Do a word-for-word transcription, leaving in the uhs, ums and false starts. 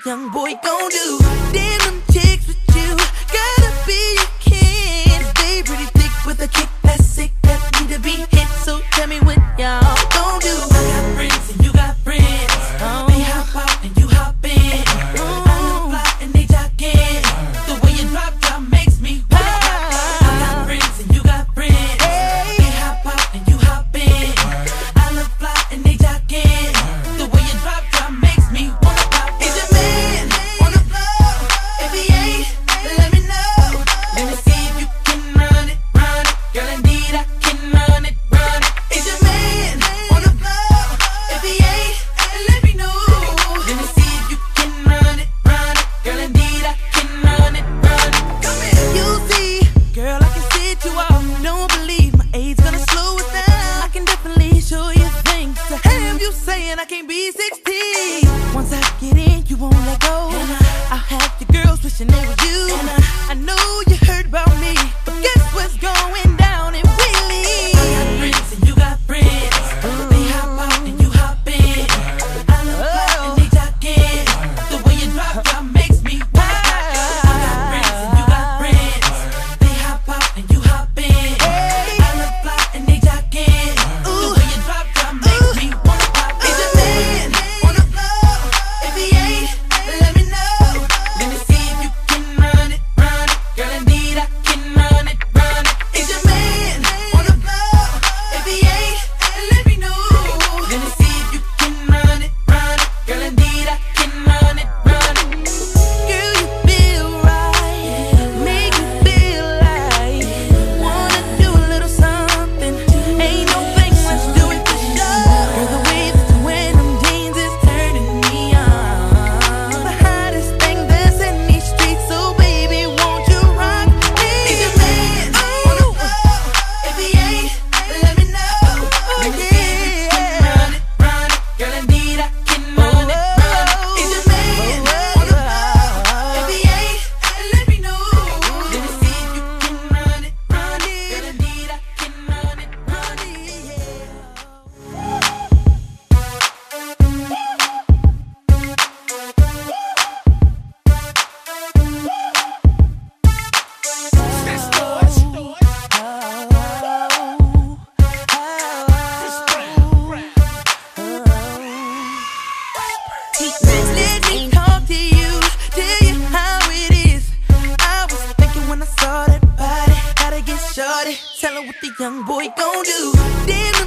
young boy gon' do? Damn them chicks with you, gotta be your kin. They pretty thick with a kick that's sick, that need to be hit. So tell me what y'all gon' do. I got friends and you got friends. Oh. They hop out and you hop in. Oh. I look fly and they jogging. The way you drop drop makes me wanna rock. I got friends and you got friends. Hey. They hop out and you hop in. I look fly and they jogging. The way you drop drop makes me wanna pop. Is your man on the floor? If he ain't, let me know. Let me see if you can run it, run it. Girl, indeed I can run it, run it. Is your man on the floor? If he ain't, let me know. Let me see if you can run it, run it. Girl, indeed I can run it, run it. Come here. You see, girl, I can sit you off. Don't believe my age gonna slow it down. I can definitely show you things to have you saying I can't be sixteen. Once I get in, you won't let go. I'll have your girls wishing they were you. I know you heard about me, but guess what's going down in Wheelie? I got friends and you got friends. They hop out and you hop in. I look fly and they jogging. The way you drop drop makes me wanna rock. I got friends and you got friends. They hop out and you hop in. I look fly and they jogging. The way you drop drop makes me wanna pop. Is your man on the floor? If he ain't, let me know. Let me see if you can run it, run it. Girl, indeed I can run it, run it. Is your man on the floor? If he ain't, let me know. Let me see if you can run it, run it. Girl, indeed I can run it, run it. Girl, you feel right, make me feel like wanna do a little something. Ain't no fake, let's do it for sure. Girl, the way that you wear them jeans is turning me on. The hottest thing that's in these streets, so baby, won't you rock me? Is your man on the floor? If he ain't, let me know. Let me see if you can run it, run it. Girl, indeed I can run it, run it. Is your man on the floor? If he ain't, let me know. Let me see if you can run it, run it. Girl, indeed I can run it, run Let me talk to you, tell you how it is. I was thinking when I saw that body, gotta get shorty. Tell her what the young boy gon' do. Damn